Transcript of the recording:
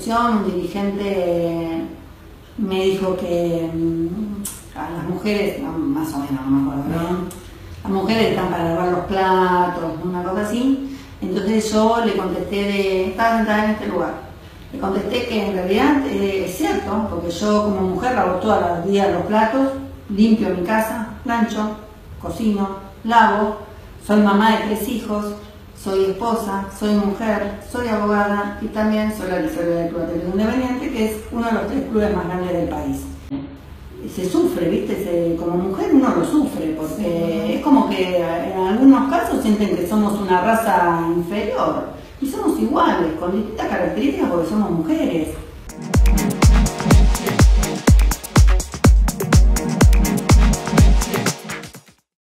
discusión, un dirigente me dijo que a las mujeres, más o menos, no me acuerdo bien, las mujeres están para lavar los platos, una cosa así. Entonces yo le contesté, estaba sentada en este lugar, le contesté que en realidad es cierto, porque yo como mujer lavo todos los días los platos, limpio mi casa, plancho, cocino, lavo, soy mamá de 3 hijos, soy esposa, soy mujer, soy abogada y también soy la tesorera del Club Atlético Independiente, que es uno de los 3 clubes más grandes del país. Se sufre, ¿viste? Como mujer uno lo sufre, porque es como que en algunos casos sienten que somos una raza inferior y somos iguales, con distintas características porque somos mujeres.